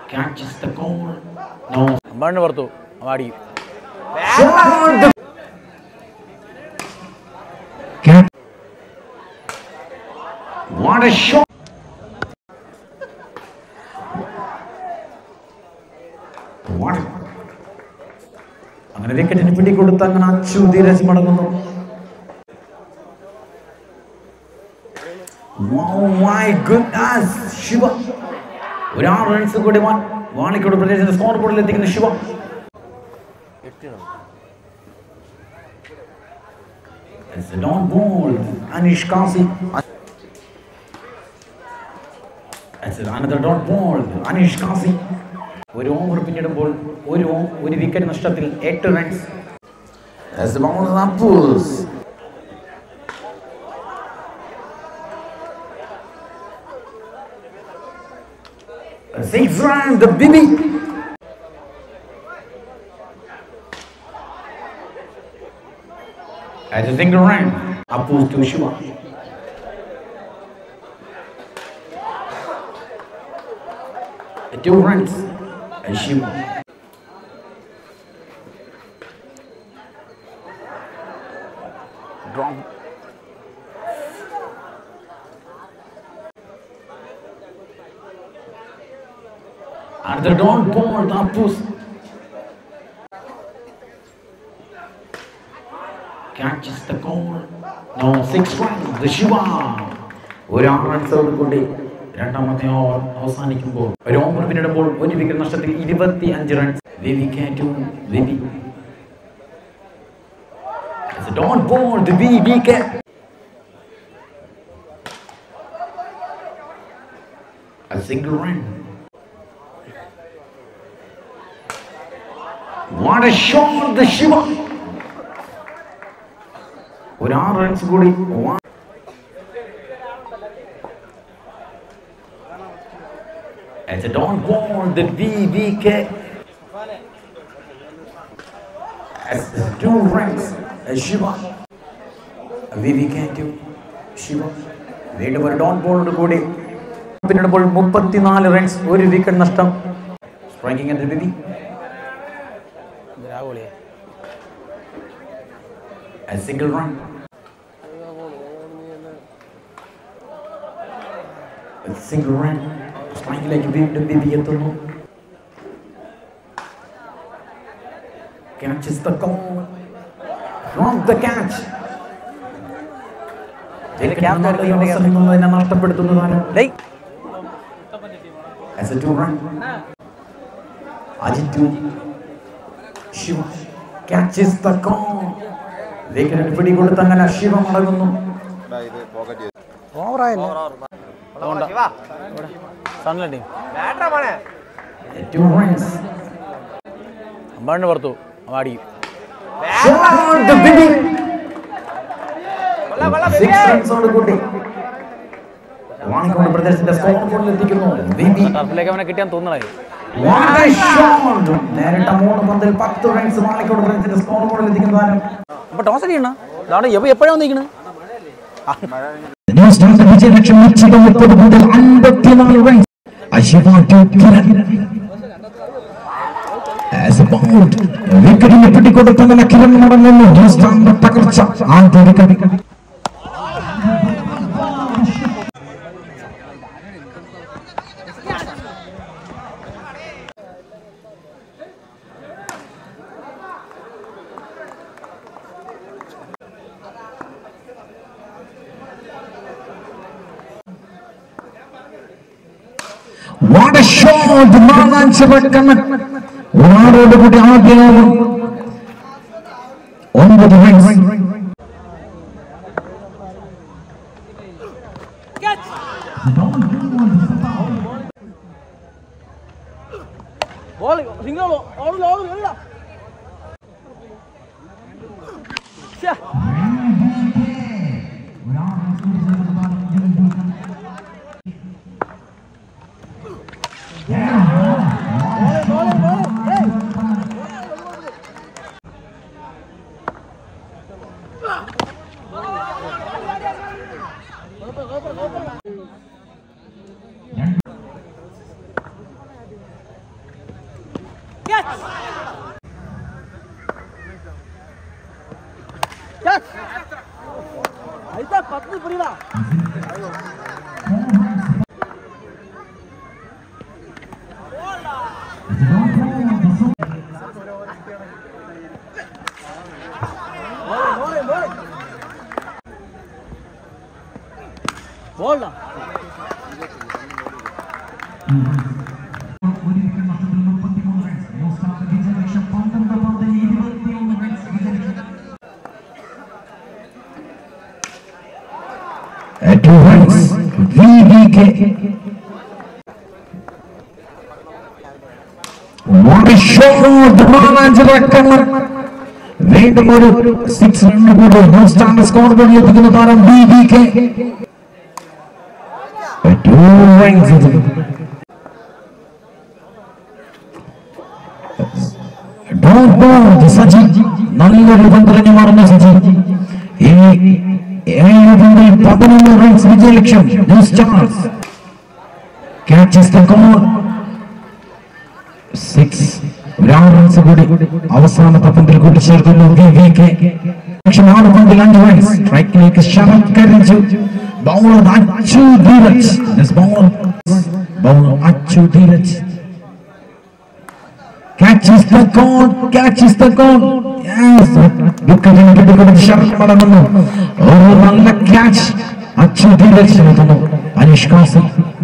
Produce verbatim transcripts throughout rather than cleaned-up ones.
catches the goal. No. Ambarne varthu. Avadi. What a shot! What? അങ്ങനെ വിക്കറ്റിന് പിടികൊടുത്ത് അങ്ങനെ അച്ചു ധീരജ് മടങ്ങുന്നു. Oh my goodness! ശിവ ഒരാറ് റൺസ് കൂടി വാണിക്കോട് പ്രദേശത്തിന്റെ സ്കോർ ബോർഡിൽ എത്തിക്കുന്ന Shiva. It's a non ball. Anish Kasi. It's another dot ball. Anish Kasi. ഒരു ഓവർ പിന്നിടുമ്പോൾ ഒരു ഒരു വിക്കറ്റ് നഷ്ടത്തിൽ എട്ട് runs. As the ball is upwards. Six runs, the Bibi. As a single run, upwards to Shiva. Two runs, and Shiva. Drop. And the dot ball, the upwards. Catches the goal. No, six runs, the Shiva. ഒരു ആറ് റൺസോട് കൂടി രണ്ടാമത്തെ over അവസാനിക്കുമ്പോൾ ഒരു over പിന്നിടുമ്പോൾ ഒരു wicket നഷ്ടത്തിൽ ഇരുപത്തി അഞ്ച് റൺസ്. വിവി കാറ്റു വിവി. It's a dot ball, the V V K. A single run. What a shot, the Shiva. ഒരു ആറ് റൺസ് കൂടി. As a dot ball, the V V K. As two runs, as Shiva. V V K to Shiva. വീണ്ടും ഒരു dot ബോളോട് കൂടി പിന്നിടുമ്പോൾ മുപ്പത്തിനാല് runs, ഒരു wicket നഷ്ടം. സ്ട്രൈക്കിംഗ് അറ്റ് വിവി. A single run. A single run. Striking വീണ്ടും വിവി എത്തുന്നു. Catches the goal. Wrong the catch. അവസരങ്ങളെ നഷ്ടപ്പെടുത്തുന്നതാണ്. As a two run. Ajitu Shiva catches the goal. Wicket പിടികൊടുത്ത് അങ്ങനെ ശിവ മടങ്ങുന്നു. അമ്പാടിനെ പുറത്തു. അവാടി ടർഫിലേക്ക് അവനെ കിട്ടിയാൻ തോന്നണേ. അപ്പൊ ടോസ് അടിക്കണ ഇതാണ് എപ്പോഴാണ് വന്നിരിക്കണത്. വിക്കറ്റിനെ പിടികൊടുത്തങ്ങനെ കിരൺ മടങ്ങുന്നു. ന്യൂസിലാൻഡ് തകർച്ച ആന്തരിക. What a shot! Marwan Shivakan. One good idea. On the rings. Catch. Ball. Single. All all all. Yeah. Bola. At two runs, V V K. What a shot! Mananjarakan. വീണ്ടും ഒരു six run കൂടി new star score ബോർഡിൽ എത്തിക്കുന്ന താരം V V K. Two runs. Don't ball Saji നല്ലൊരു പന്തിറങ്ങി മാറുന്ന സജി ഈ ഏഴ് പന്തിൽ പതിനൊന്ന് റൺസ് വിജയലക്ഷ്യം new stars catches the goal six ഒരാറ് റൺസ് കൂടി അവസാനത്തെ പന്തിൽ കൂട്ടിച്ചേർക്കുന്നു V V K. ലക്ഷ്യം ആറ് പന്തിൽ അഞ്ച് റൺസ് സ്ട്രൈക്കിലേക്ക് ശരത് കരിഞ്ചു bowler Achu Dheeraj bowler bowler Achu Dheeraj catches the goal, catches the goal. Yes, wicket-ന് കിട്ടുന്നത് ശരത് മടങ്ങുന്നു. ഒരു നല്ല ക്യാച്ച് അച്ചു ധീരജ് എത്തുന്നു. Aneesh Kasim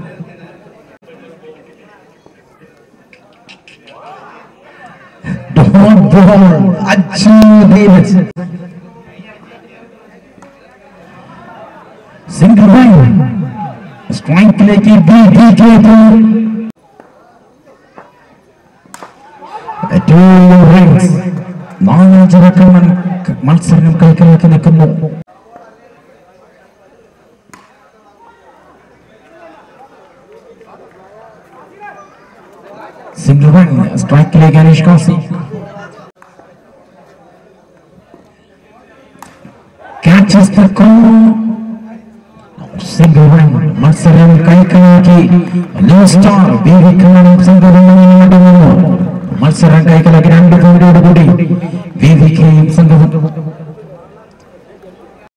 dot ball Achu Dheeraj single run സ്ട്രൈക്കിലേക്ക് V V K നാനാചരക്കമ്മൻ മത്സരം കൈക്കലാക്കി നിൽക്കുന്നു. സിംഗിൾ റൺ സ്ട്രൈക്കിലേക്ക് Aneesh Kasi catches the goal single run മത്സരം കൈക്കലാക്കി new star V V K സംഘവും മത്സരം കൈക്കലാക്കി രണ്ട് കോടിയോടുകൂടി V V K സംഘവും